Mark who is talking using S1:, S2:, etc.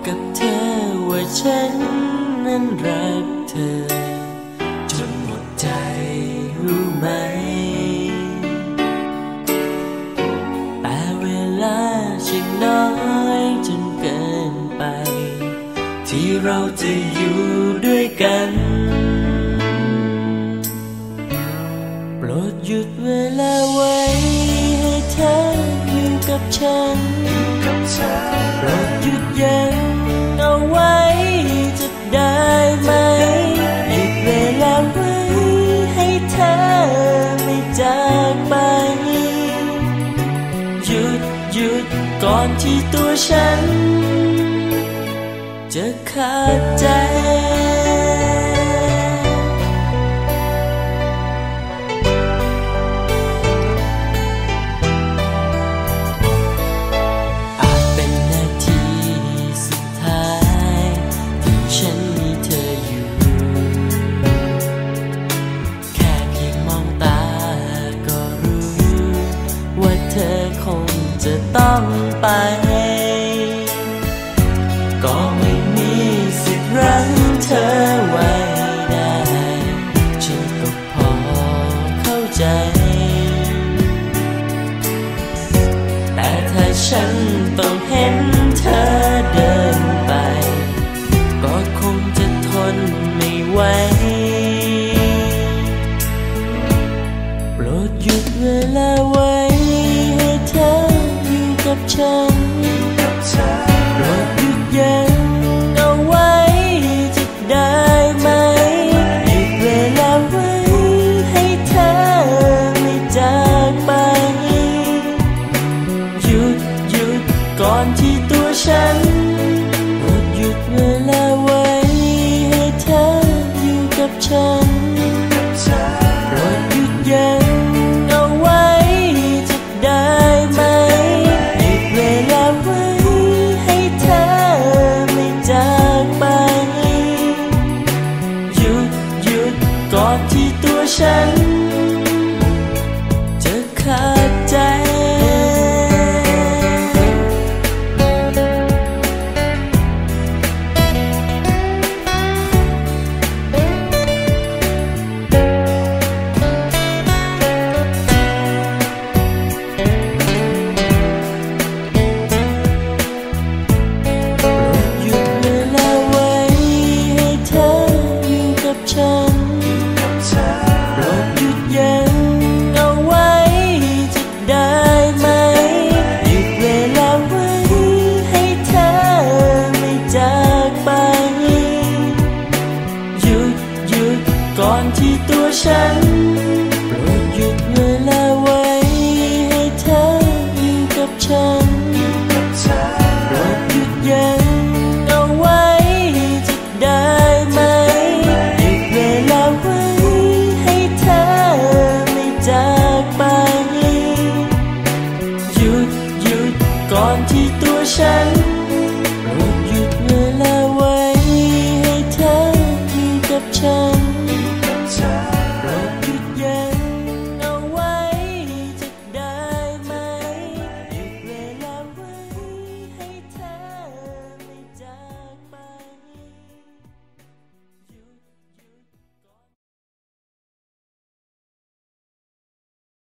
S1: กับเธอว่าฉันนั้นรักเธอจนหมดใจรู้ไหมแต่เวลาช่างน้อยจนเกินไปที่เราจะอยู่ด้วยกันโปรดหยุดเวลาไว้ให้เธออยู่กับฉันโปรดหยุดยั้งเอาไว้จะได้ไหมหยุดเวลาไว้ให้เธอไม่จากไปหยุดก่อนที่ตัวฉันจะขาดใจจะต้องไปก็ไม่มีสิทธิ์รั้งเธอไว้ได้ฉันก็พอเข้าใจแต่ถ้าฉันต้องเห็นเธอเดินไปก็คงจะทนไม่ไหวโปรดหยุดเวลาไว้ให้เธอกับฉันโปรดหยุดยั้งเอาไว้จะได้ไหมหยุดเวลาไว้ให้เธอไม่จากไปหยุดก่อนที่ตัวฉันโปรดหยุดเวลาไว้ให้เธออยู่กับฉันโปรดหยุดยั้งเอาไว้จะได้ไหมก่อนที่ตัวฉันจะขาดใจก่อนที่ตัวฉันโปรดหยุดเวลาไว้ให้เธออยู่กับฉันโปรดหยุดยั้งเอาไว้จะได้ไหมหยุดเวลาไว้ให้เธอไม่จากไปหยุดก่อนที่ตัวฉันโปรดหยุดเวลาไว้ให้เธออยู่กับฉัน